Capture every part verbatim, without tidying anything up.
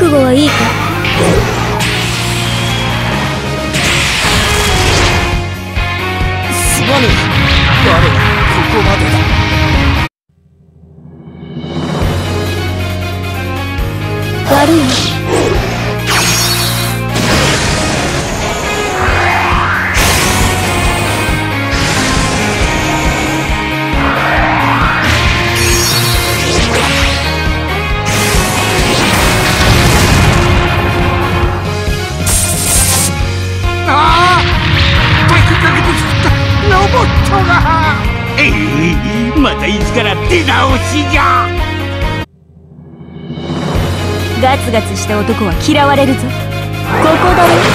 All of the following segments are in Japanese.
覚悟はいいか？ すまぬ。我はここまでだ。 悪いな。 ロボットが。ええ、また一から出直しじゃ。 ガツガツした男は嫌われるぞ。ここだよ。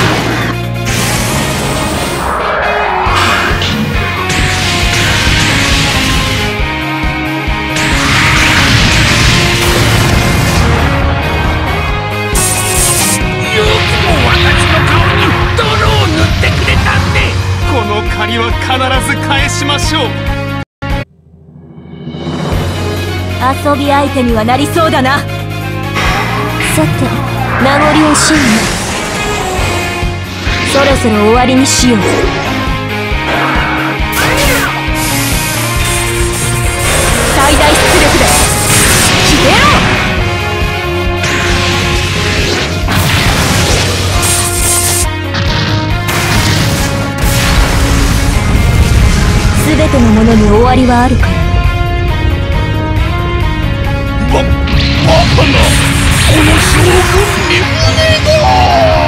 よくも私の顔に泥を塗ってくれたんで。この借りは必ず返しましょう。 遊び相手にはなりそうだな。さて、名残惜しいな。そろそろ終わりにしよう。最大出力で消えろ。全てのものに終わりはあるから。 ババカなこの将軍に胸が。